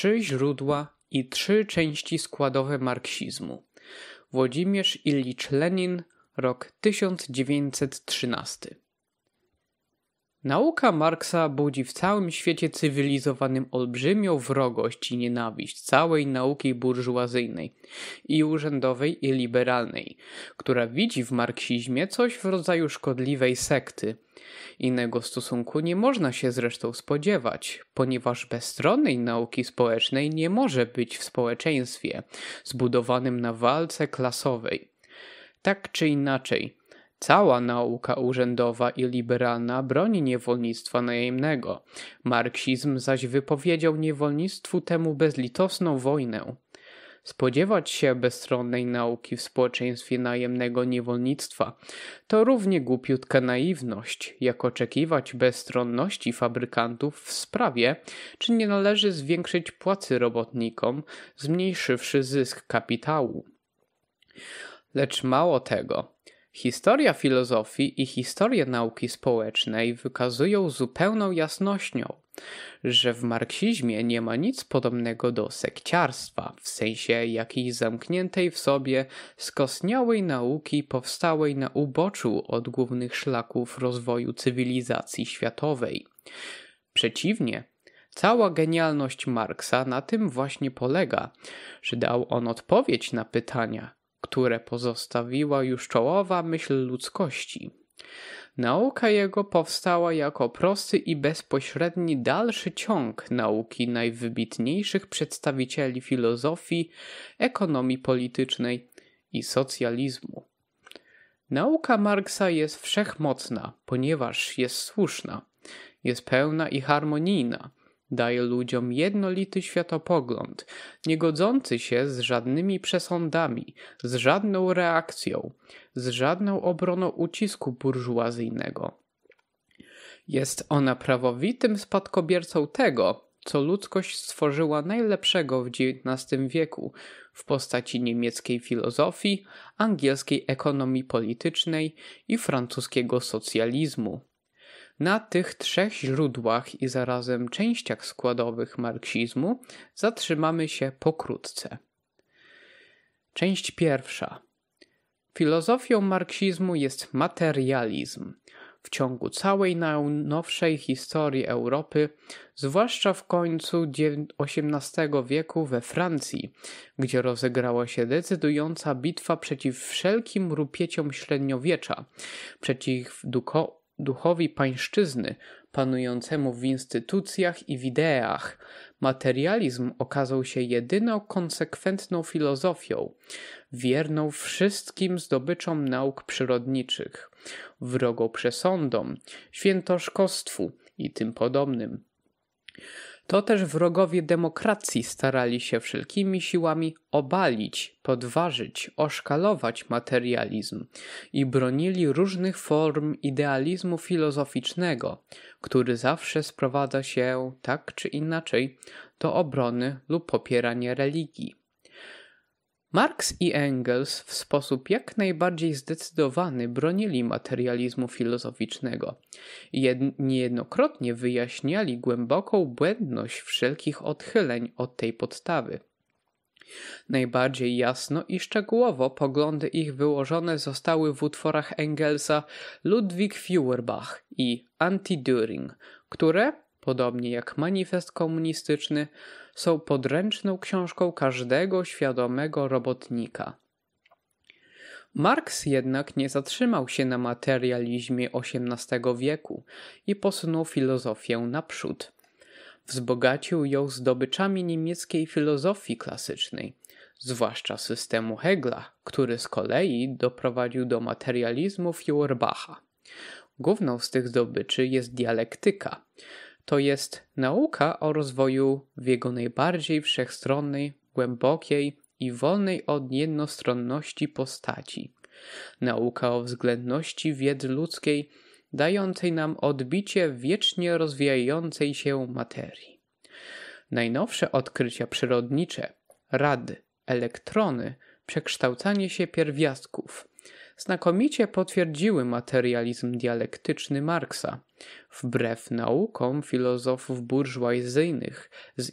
3 źródła i 3 części składowe marksizmu. Włodzimierz Ilicz Lenin, rok 1913. Nauka Marksa budzi w całym świecie cywilizowanym olbrzymią wrogość i nienawiść całej nauki burżuazyjnej i urzędowej i liberalnej, która widzi w marksizmie coś w rodzaju szkodliwej sekty. Innego stosunku nie można się zresztą spodziewać, ponieważ bezstronnej nauki społecznej nie może być w społeczeństwie zbudowanym na walce klasowej. Tak czy inaczej, cała nauka urzędowa i liberalna broni niewolnictwa najemnego. Marksizm zaś wypowiedział niewolnictwu temu bezlitosną wojnę. Spodziewać się bezstronnej nauki w społeczeństwie najemnego niewolnictwa to równie głupiutka naiwność, jak oczekiwać bezstronności fabrykantów w sprawie, czy nie należy zwiększyć płacy robotnikom, zmniejszywszy zysk kapitału. Lecz mało tego. Historia filozofii i historia nauki społecznej wykazują zupełną jasnością, że w marksizmie nie ma nic podobnego do sekciarstwa, w sensie jakiejś zamkniętej w sobie, skostniałej nauki powstałej na uboczu od głównych szlaków rozwoju cywilizacji światowej. Przeciwnie, cała genialność Marksa na tym właśnie polega, że dał on odpowiedź na pytania, które pozostawiła już czołowa myśl ludzkości. Nauka jego powstała jako prosty i bezpośredni dalszy ciąg nauki najwybitniejszych przedstawicieli filozofii, ekonomii politycznej i socjalizmu. Nauka Marksa jest wszechmocna, ponieważ jest słuszna, jest pełna i harmonijna. Daje ludziom jednolity światopogląd, nie godzący się z żadnymi przesądami, z żadną reakcją, z żadną obroną ucisku burżuazyjnego. Jest ona prawowitym spadkobiercą tego, co ludzkość stworzyła najlepszego w XIX wieku w postaci niemieckiej filozofii, angielskiej ekonomii politycznej i francuskiego socjalizmu. Na tych 3 źródłach i zarazem częściach składowych marksizmu zatrzymamy się pokrótce. Część pierwsza. Filozofią marksizmu jest materializm. W ciągu całej najnowszej historii Europy, zwłaszcza w końcu XVIII wieku we Francji, gdzie rozegrała się decydująca bitwa przeciw wszelkim rupieciom średniowiecza, przeciw duchowi pańszczyzny panującemu w instytucjach i w ideach, materializm okazał się jedyną konsekwentną filozofią, wierną wszystkim zdobyczom nauk przyrodniczych, wrogą przesądom, świętoszkostwu i tym podobnym. To też wrogowie demokracji starali się wszelkimi siłami obalić, podważyć, oszkalować materializm i bronili różnych form idealizmu filozoficznego, który zawsze sprowadza się, tak czy inaczej, do obrony lub popierania religii. Marx i Engels w sposób jak najbardziej zdecydowany bronili materializmu filozoficznego i niejednokrotnie wyjaśniali głęboką błędność wszelkich odchyleń od tej podstawy. Najbardziej jasno i szczegółowo poglądy ich wyłożone zostały w utworach Engelsa Ludwig Feuerbach i Anti-Düring, które, podobnie jak manifest komunistyczny, są podręczną książką każdego świadomego robotnika. Marks jednak nie zatrzymał się na materializmie XVIII wieku i posunął filozofię naprzód. Wzbogacił ją zdobyczami niemieckiej filozofii klasycznej, zwłaszcza systemu Hegla, który z kolei doprowadził do materializmu Feuerbacha. Główną z tych zdobyczy jest dialektyka, to jest nauka o rozwoju w jego najbardziej wszechstronnej, głębokiej i wolnej od jednostronności postaci. Nauka o względności wiedzy ludzkiej, dającej nam odbicie wiecznie rozwijającej się materii. Najnowsze odkrycia przyrodnicze, rady, elektrony, przekształcanie się pierwiastków znakomicie potwierdziły materializm dialektyczny Marksa, wbrew naukom filozofów burżuazyjnych z ich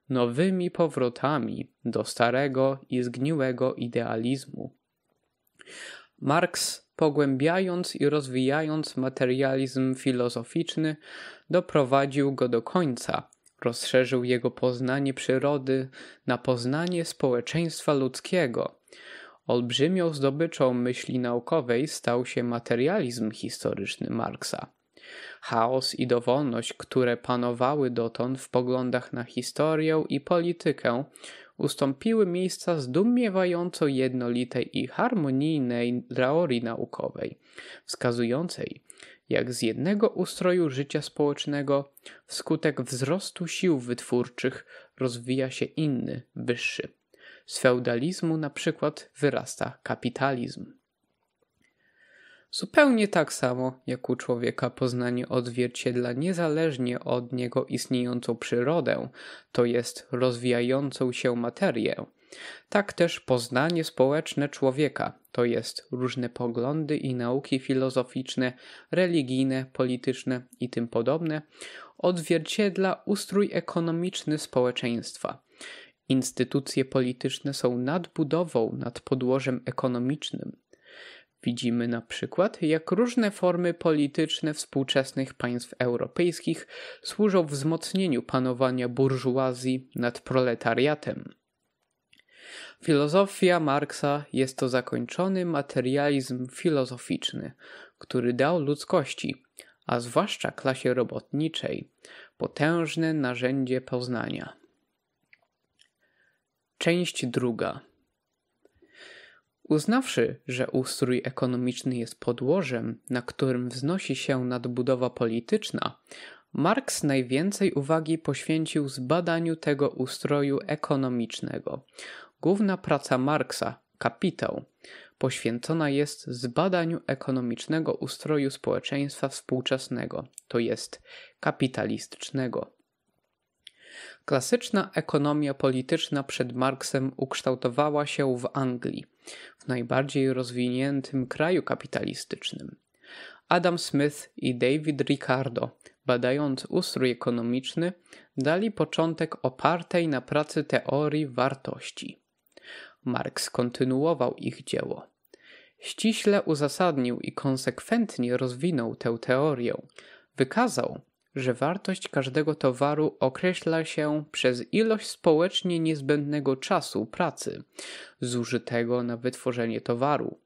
nowymi powrotami do starego i zgniłego idealizmu. Marks, pogłębiając i rozwijając materializm filozoficzny, doprowadził go do końca, rozszerzył jego poznanie przyrody na poznanie społeczeństwa ludzkiego. Olbrzymią zdobyczą myśli naukowej stał się materializm historyczny Marksa. Chaos i dowolność, które panowały dotąd w poglądach na historię i politykę, ustąpiły miejsca zdumiewająco jednolitej i harmonijnej teorii naukowej, wskazującej, jak z jednego ustroju życia społecznego wskutek wzrostu sił wytwórczych rozwija się inny, wyższy. Z feudalizmu na przykład wyrasta kapitalizm. Zupełnie tak samo jak u człowieka poznanie odzwierciedla niezależnie od niego istniejącą przyrodę, to jest rozwijającą się materię. Tak też poznanie społeczne człowieka, to jest różne poglądy i nauki filozoficzne, religijne, polityczne i tym podobne, odzwierciedla ustrój ekonomiczny społeczeństwa. Instytucje polityczne są nadbudową nad podłożem ekonomicznym. Widzimy na przykład, jak różne formy polityczne współczesnych państw europejskich służą wzmocnieniu panowania burżuazji nad proletariatem. Filozofia Marksa jest to zakończony materializm filozoficzny, który dał ludzkości, a zwłaszcza klasie robotniczej, potężne narzędzie poznania. Część druga. Uznawszy, że ustrój ekonomiczny jest podłożem, na którym wznosi się nadbudowa polityczna, Marks najwięcej uwagi poświęcił zbadaniu tego ustroju ekonomicznego. Główna praca Marksa, Kapitał, poświęcona jest zbadaniu ekonomicznego ustroju społeczeństwa współczesnego, to jest kapitalistycznego. Klasyczna ekonomia polityczna przed Marksem ukształtowała się w Anglii, w najbardziej rozwiniętym kraju kapitalistycznym. Adam Smith i David Ricardo, badając ustrój ekonomiczny, dali początek opartej na pracy teorii wartości. Marks kontynuował ich dzieło. Ściśle uzasadnił i konsekwentnie rozwinął tę teorię. Wykazał, że wartość każdego towaru określa się przez ilość społecznie niezbędnego czasu pracy zużytego na wytworzenie towaru.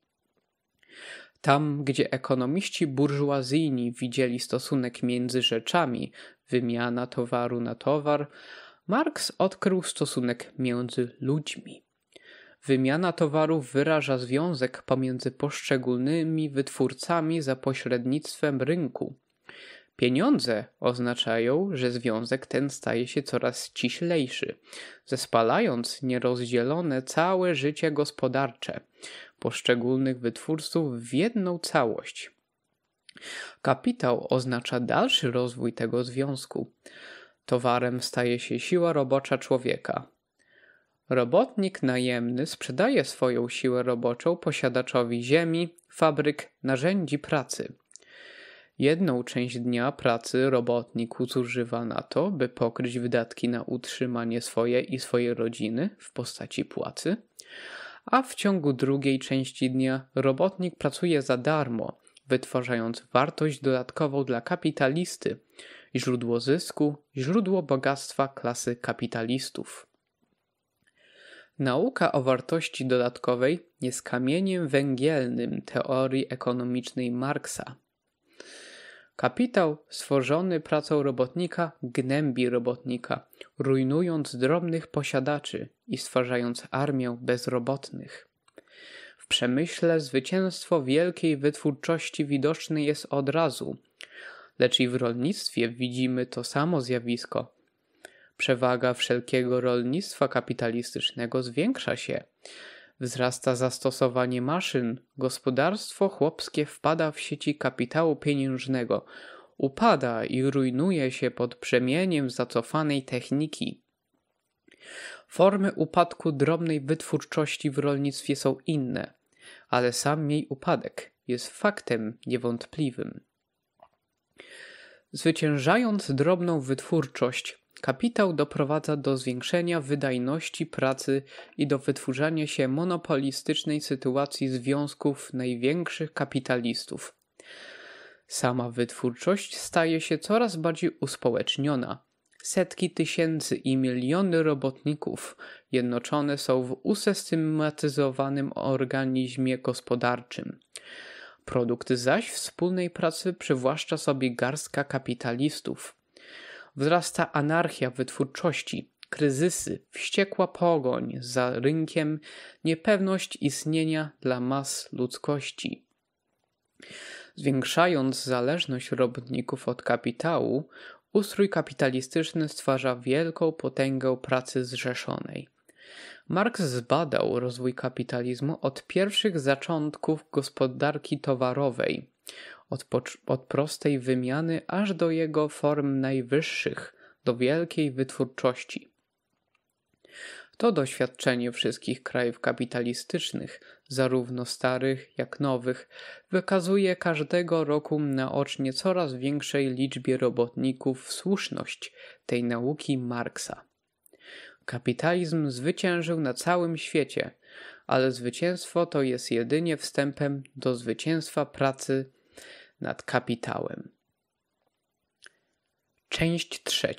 Tam, gdzie ekonomiści burżuazyjni widzieli stosunek między rzeczami, wymiana towaru na towar, Marks odkrył stosunek między ludźmi. Wymiana towarów wyraża związek pomiędzy poszczególnymi wytwórcami za pośrednictwem rynku. Pieniądze oznaczają, że związek ten staje się coraz ściślejszy, zespalając nierozdzielone całe życie gospodarcze poszczególnych wytwórców w jedną całość. Kapitał oznacza dalszy rozwój tego związku. Towarem staje się siła robocza człowieka. Robotnik najemny sprzedaje swoją siłę roboczą posiadaczowi ziemi, fabryk, narzędzi pracy. Jedną część dnia pracy robotnik zużywa na to, by pokryć wydatki na utrzymanie swoje i swojej rodziny w postaci płacy, a w ciągu drugiej części dnia robotnik pracuje za darmo, wytwarzając wartość dodatkową dla kapitalisty, źródło zysku, źródło bogactwa klasy kapitalistów. Nauka o wartości dodatkowej jest kamieniem węgielnym teorii ekonomicznej Marksa. Kapitał stworzony pracą robotnika gnębi robotnika, rujnując drobnych posiadaczy i stwarzając armię bezrobotnych. W przemyśle zwycięstwo wielkiej wytwórczości widoczne jest od razu, lecz i w rolnictwie widzimy to samo zjawisko. Przewaga wszelkiego rolnictwa kapitalistycznego zwiększa się. Wzrasta zastosowanie maszyn, gospodarstwo chłopskie wpada w sieci kapitału pieniężnego, upada i rujnuje się pod brzemieniem zacofanej techniki. Formy upadku drobnej wytwórczości w rolnictwie są inne, ale sam jej upadek jest faktem niewątpliwym. Zwyciężając drobną wytwórczość, Kapitał doprowadza do zwiększenia wydajności pracy i do wytwarzania się monopolistycznej sytuacji związków największych kapitalistów. Sama wytwórczość staje się coraz bardziej uspołeczniona. Setki tysięcy i miliony robotników jednoczone są w usystematyzowanym organizmie gospodarczym. Produkt zaś wspólnej pracy przywłaszcza sobie garstka kapitalistów. Wzrasta anarchia wytwórczości, kryzysy, wściekła pogoń za rynkiem, niepewność istnienia dla mas ludzkości. Zwiększając zależność robotników od kapitału, ustrój kapitalistyczny stwarza wielką potęgę pracy zrzeszonej. Marx zbadał rozwój kapitalizmu od pierwszych zaczątków gospodarki towarowej, od prostej wymiany aż do jego form najwyższych, do wielkiej wytwórczości. To doświadczenie wszystkich krajów kapitalistycznych, zarówno starych jak nowych, wykazuje każdego roku naocznie coraz większej liczbie robotników słuszność tej nauki Marksa. Kapitalizm zwyciężył na całym świecie, ale zwycięstwo to jest jedynie wstępem do zwycięstwa pracy nad kapitałem. Część 3.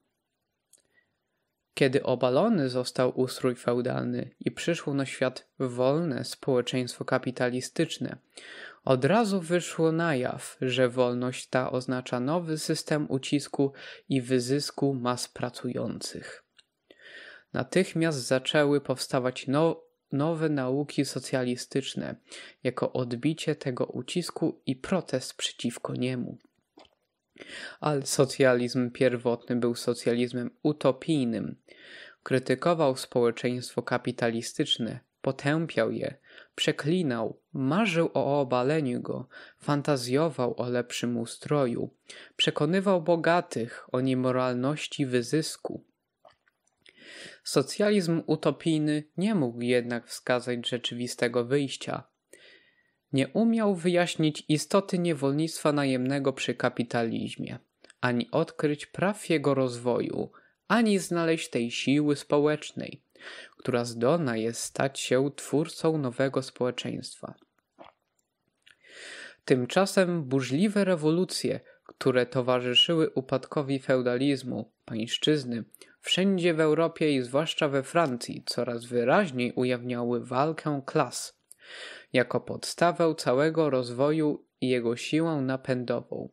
Kiedy obalony został ustrój feudalny i przyszło na świat wolne społeczeństwo kapitalistyczne, od razu wyszło na jaw, że wolność ta oznacza nowy system ucisku i wyzysku mas pracujących. Natychmiast zaczęły powstawać nowe nauki socjalistyczne jako odbicie tego ucisku i protest przeciwko niemu. Ale socjalizm pierwotny był socjalizmem utopijnym. Krytykował społeczeństwo kapitalistyczne, potępiał je, przeklinał, marzył o obaleniu go, fantazjował o lepszym ustroju, przekonywał bogatych o niemoralności wyzysku. Socjalizm utopijny nie mógł jednak wskazać rzeczywistego wyjścia. Nie umiał wyjaśnić istoty niewolnictwa najemnego przy kapitalizmie, ani odkryć praw jego rozwoju, ani znaleźć tej siły społecznej, która zdolna jest stać się twórcą nowego społeczeństwa. Tymczasem burzliwe rewolucje, które towarzyszyły upadkowi feudalizmu, pańszczyzny, wszędzie w Europie i zwłaszcza we Francji coraz wyraźniej ujawniały walkę klas jako podstawę całego rozwoju i jego siłę napędową.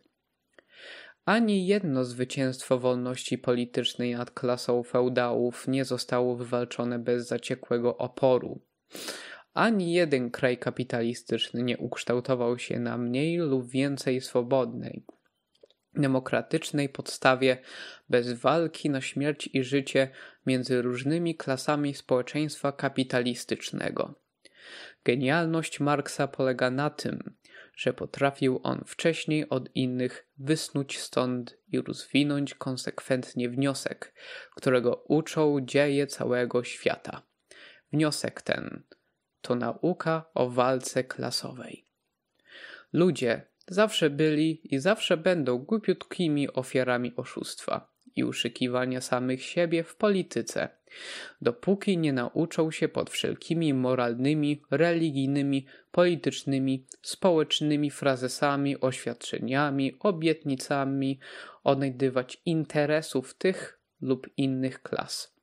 Ani jedno zwycięstwo wolności politycznej nad klasą feudałów nie zostało wywalczone bez zaciekłego oporu. Ani jeden kraj kapitalistyczny nie ukształtował się na mniej lub więcej swobodnej, demokratycznej podstawie bez walki na śmierć i życie między różnymi klasami społeczeństwa kapitalistycznego. Genialność Marksa polega na tym, że potrafił on wcześniej od innych wysnuć stąd i rozwinąć konsekwentnie wniosek, którego uczą dzieje całego świata. Wniosek ten to nauka o walce klasowej. Ludzie zawsze byli i zawsze będą głupiutkimi ofiarami oszustwa i uszykiwania samych siebie w polityce, dopóki nie nauczą się pod wszelkimi moralnymi, religijnymi, politycznymi, społecznymi frazesami, oświadczeniami, obietnicami odnajdywać interesów tych lub innych klas.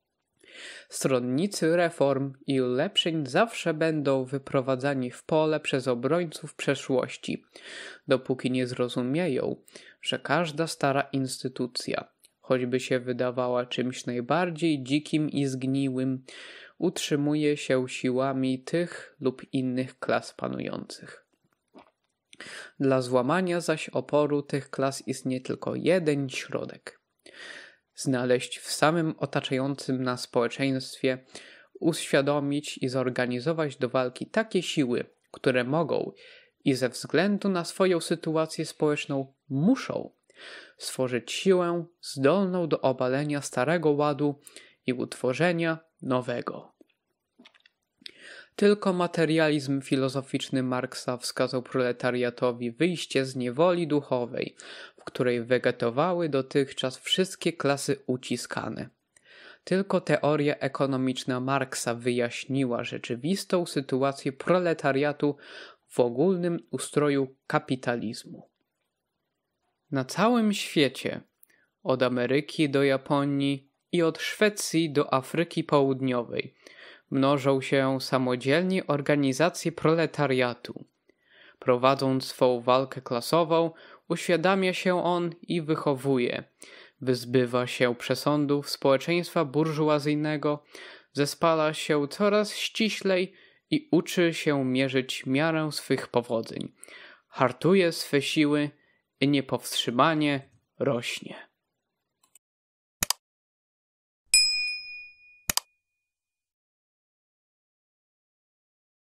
Stronnicy reform i ulepszeń zawsze będą wyprowadzani w pole przez obrońców przeszłości, dopóki nie zrozumieją, że każda stara instytucja, choćby się wydawała czymś najbardziej dzikim i zgniłym, utrzymuje się siłami tych lub innych klas panujących. Dla złamania zaś oporu tych klas istnieje tylko jeden środek. Znaleźć w samym otaczającym nas społeczeństwie, uświadomić i zorganizować do walki takie siły, które mogą i ze względu na swoją sytuację społeczną muszą stworzyć siłę zdolną do obalenia starego ładu i utworzenia nowego. Tylko materializm filozoficzny Marksa wskazał proletariatowi wyjście z niewoli duchowej, w której wegetowały dotychczas wszystkie klasy uciskane. Tylko teoria ekonomiczna Marksa wyjaśniła rzeczywistą sytuację proletariatu w ogólnym ustroju kapitalizmu. Na całym świecie, od Ameryki do Japonii i od Szwecji do Afryki Południowej, mnożą się samodzielnie organizacje proletariatu. Prowadząc swą walkę klasową, uświadamia się on i wychowuje. Wyzbywa się przesądów społeczeństwa burżuazyjnego, zespala się coraz ściślej i uczy się mierzyć miarę swych powodzeń. Hartuje swe siły i niepowstrzymanie rośnie.